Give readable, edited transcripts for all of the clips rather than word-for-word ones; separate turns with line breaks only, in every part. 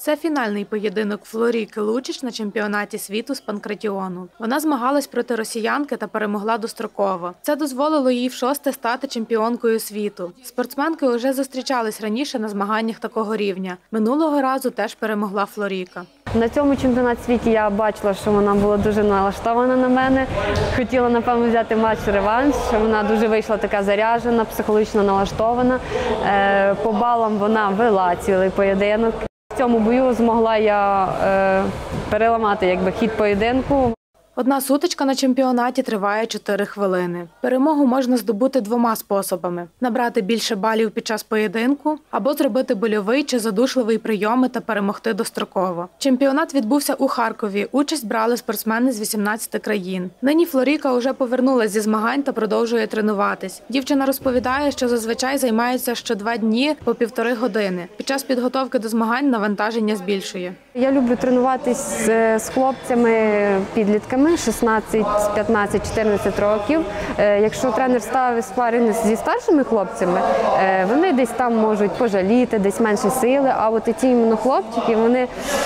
Це фінальний поєдинок Флоріки Лучич на чемпіонаті світу з панкратіону. Вона змагалась проти росіянки та перемогла достроково. Це дозволило їй вшосте стати чемпіонкою світу. Спортсменки вже зустрічались раніше на змаганнях такого рівня. Минулого разу теж перемогла Флоріка.
На цьому чемпіонаті світу я бачила, що вона була дуже налаштована на мене. Хотіла, напевно, взяти матч-реванш. Вона дуже вийшла така заряджена, психологічно налаштована. По балам вона вела цілий поєдинок. В цьому бою змогла я переламати хід поєдинку.
Одна сутичка на чемпіонаті триває 4 хвилини. Перемогу можна здобути двома способами – набрати більше балів під час поєдинку або зробити больовий чи задушливий прийоми та перемогти достроково. Чемпіонат відбувся у Харкові. Участь брали спортсмени з 18 країн. Нині Флоріка вже повернулася зі змагань та продовжує тренуватись. Дівчина розповідає, що зазвичай займається що 2 дні по 1,5 години. Під час підготовки до змагань навантаження збільшує.
Я люблю тренуватись з хлопцями, підлітками. 16, 15, 14 років. Якщо тренер ставить спаринг зі старшими хлопцями, вони десь там можуть пожаліти, десь менше сили, а от ті іменно хлопчики, вони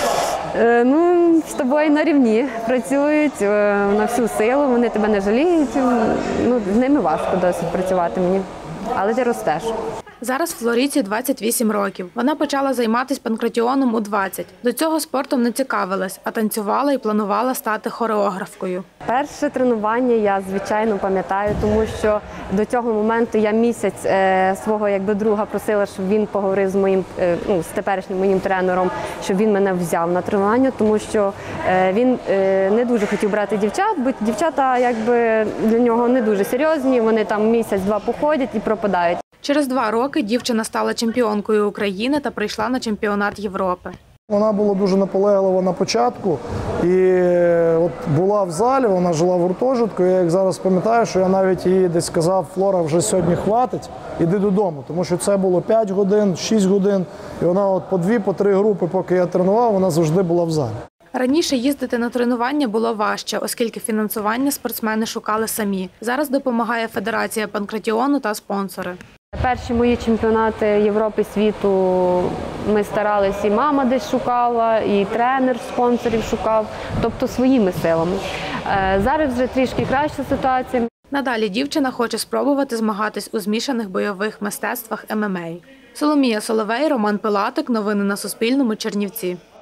з тобою на рівні працюють на всю силу, вони тебе не жаліють, з ними важко досить працювати мені, але ти ростеш.
Зараз Флоріці 28 років. Вона почала займатися панкратіоном у 20. До цього спортом не цікавилась, а танцювала і планувала стати хореографкою. Перше
тренування я, звичайно, пам'ятаю, тому що до цього моменту я місяць свого друга просила, щоб він поговорив з теперішнім моїм тренером, щоб він мене взяв на тренування, тому що він не дуже хотів брати дівчат, бо дівчата для нього не дуже серйозні, вони там місяць-два походять і пропадають.
Через 2 роки дівчина стала чемпіонкою України та прийшла на чемпіонат Європи.
Вона була дуже наполеглива на початку і була в залі, вона жила в гуртожитку. Я як зараз пам'ятаю, що я навіть їй десь сказав: Флора, вже сьогодні хватить, іди додому. Тому що це було 5 годин, 6 годин, і вона по 2, по 3 групи, поки я тренував, вона завжди була в залі.
Раніше їздити на тренування було важче, оскільки фінансування спортсмени шукали самі. Зараз допомагає Федерація панкратіону та спонсори.
Перші мої чемпіонати Європи, світу ми старались, і мама десь шукала, і тренер спонсорів шукав, тобто своїми силами. Зараз вже трішки краща ситуація.
Надалі дівчина хоче спробувати змагатись у змішаних бойових мистецтвах ММА. Соломія Соловей, Роман Пилатик. Новини на Суспільному. Чернівці.